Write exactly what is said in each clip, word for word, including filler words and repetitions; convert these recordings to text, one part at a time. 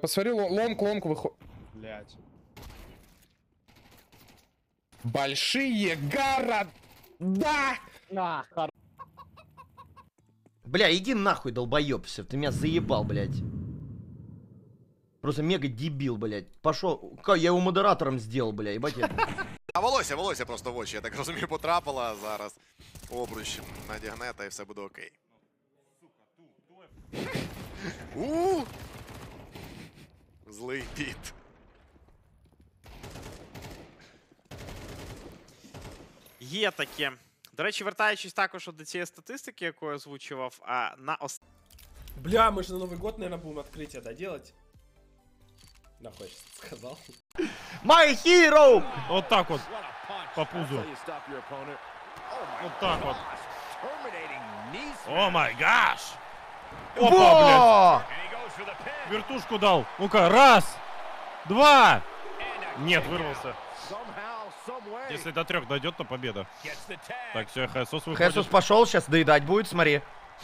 Посмотри, лонг, лонг выходит. Блять. Большие города! На, хор... Бля, иди нахуй, долбоёбся, ты меня заебал, блядь. Просто мега дебил, блядь. Пошел, я его модератором сделал, бля, ебать я. А волосся, волосся просто в очі, я так розумію, потрапило, а зараз обруч надягне та і все буде окей. Ууу! Злий піт. Є таке. До речі, вертаючись також до цієї статистики, яку я озвучував, а на ос... Бля, мы же на Новый год, наверное, будем открытие, да, делать? Нахуй, я сказал. My hero! Вот так вот. По пузу. Вот так вот. О май гаш! Опа, блядь. Вертушку дал. Ну-ка, раз, два. Нет, вырвался. Если до трех дойдет, то победа. Так, все, Хесус выходит. Хесус пошел, сейчас доедать будет, смотри.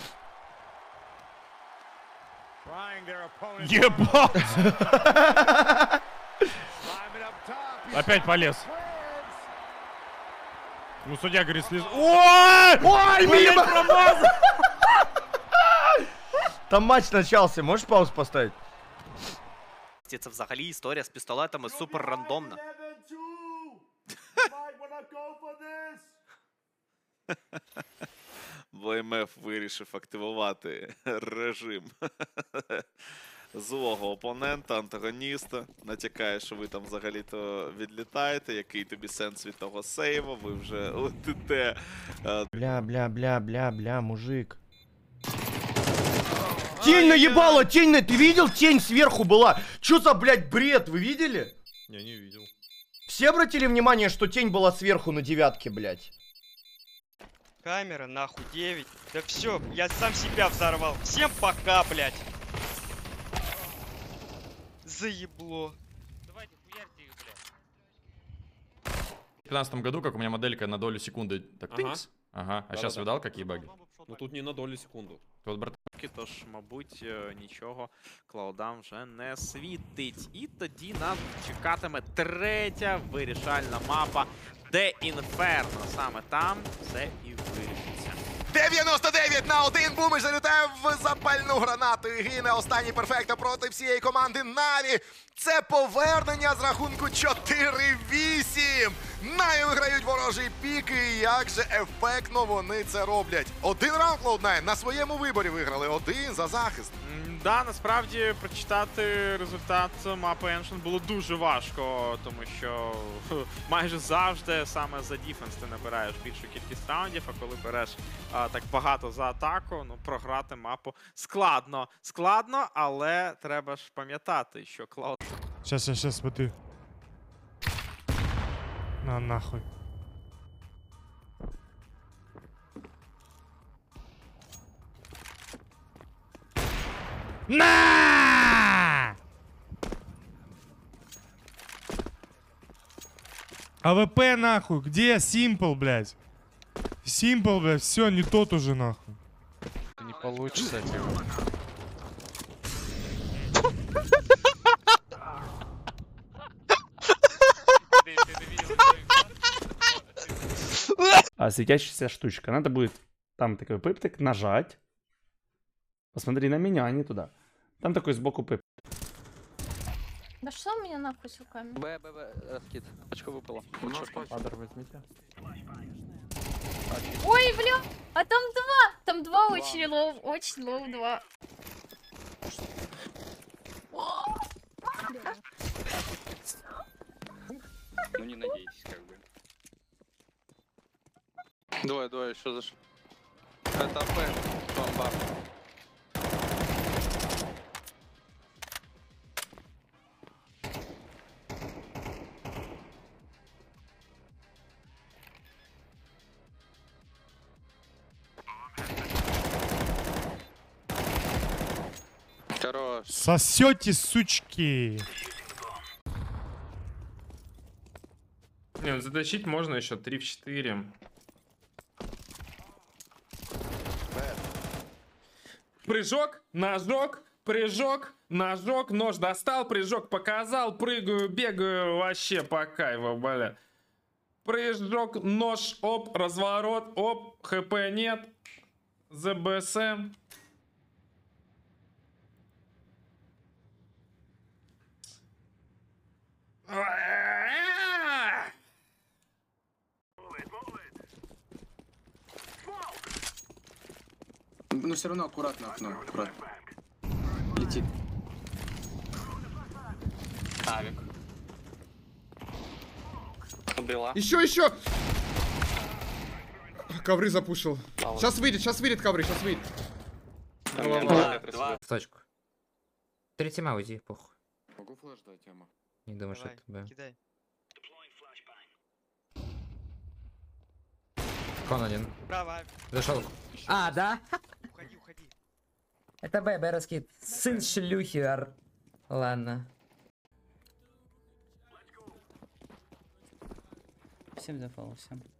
Ебать! Опять полез. Ну, судья говорит, слез... Ой! Ой, Блядь, мимо! промазал! Там матч начался, можешь паузу поставить? Це взагалі історія з пістолетами супер рандомна. Бо ем еф вирішив активувати режим злого опонента, антагоніста. Натякає, що ви там взагалі-то відлітаєте, який тобі сенс від того сейва, ви вже летите. Бля, бля, бля, бля, бля, мужик. Тень наебала, тень на... Ты видел? Тень сверху была. Чё за, блядь, бред, вы видели? Я не видел. Все обратили внимание, что тень была сверху на девятке, блядь? Камера, нахуй, девять. Да все, я сам себя взорвал. Всем пока, блядь. Заебло. Давайте хуярьте их, блядь. В две тысячи пятнадцатом году, как у меня моделька на долю секунды, так Ага. тыкс. Ага, а Да, сейчас да, да. видал, какие баги? Ну тут не на долю секунду. Вот, брат, Тож, мабуть, нічого клаудам вже не світить. І тоді нас чекатиме третя вирішальна мапа, де Інферно. Саме там все і вирішиться. дев'яносто дев'ять на один. Бумиш залітає в запальну гранату і гине останній перфекто проти всієї команди Наві. Це повернення з рахунку чотири вісім. Наві виграють ворожі піки. І як же ефектно вони це роблять. Один раунд клоуд найн на своєму виборі виграли. Один за захист. М, Да, насправді прочитати результат мапи Ancient було дуже важко, тому що хе, майже завжди саме за діфенс ти набираєш більшу кількість раундів, а коли береш а, так багато за атаку, ну програти мапу складно. Складно, але треба ж пам'ятати, що Cloud... Сейчас, сейчас, сейчас, смотри. На, нахуй. На! АВП нахуй, где Симпл, блядь? Симпл, блядь, все, не тот уже нахуй. Не получится этого. А светящаяся штучка. Надо будет там такой пыптик нажать. Посмотри на меня, а не туда. Там такой сбоку пып. Да что у меня нахуй с руками? Б, Б, Б, раскид. Очко выпало. Падр возьмите. Ой, бля! А там два! Там два очень лоу, очень лоу два. Ну не надейтесь, как бы. Двое, двое, что за ш... Это П, бомба. Хорош. Сосете, сучки. Не, ну затащить можно еще три в четыре. Прыжок, ножок, Прыжок, ножок, нож достал, прыжок показал, прыгаю, бегаю, вообще по кайфу, бля. Прыжок, нож, оп, разворот, оп, хп нет. ЗБС. Но все равно аккуратно окно. Аккуратно. Летит. Авик. Убила. Еще, еще! Ковры запушил. Сейчас выйдет, сейчас выйдет ковры, сейчас выйдет. Два. В точку. Третий ма уйди, похуй. Могу флеш дать, Тема? Не думаю, что Давай, это Б. кидай. Кон один. Право. Зашел. А, да? Уходи, уходи. Это Б, Б раскид. Сын шлюхи, ар. Ладно. Всем зафол, всем.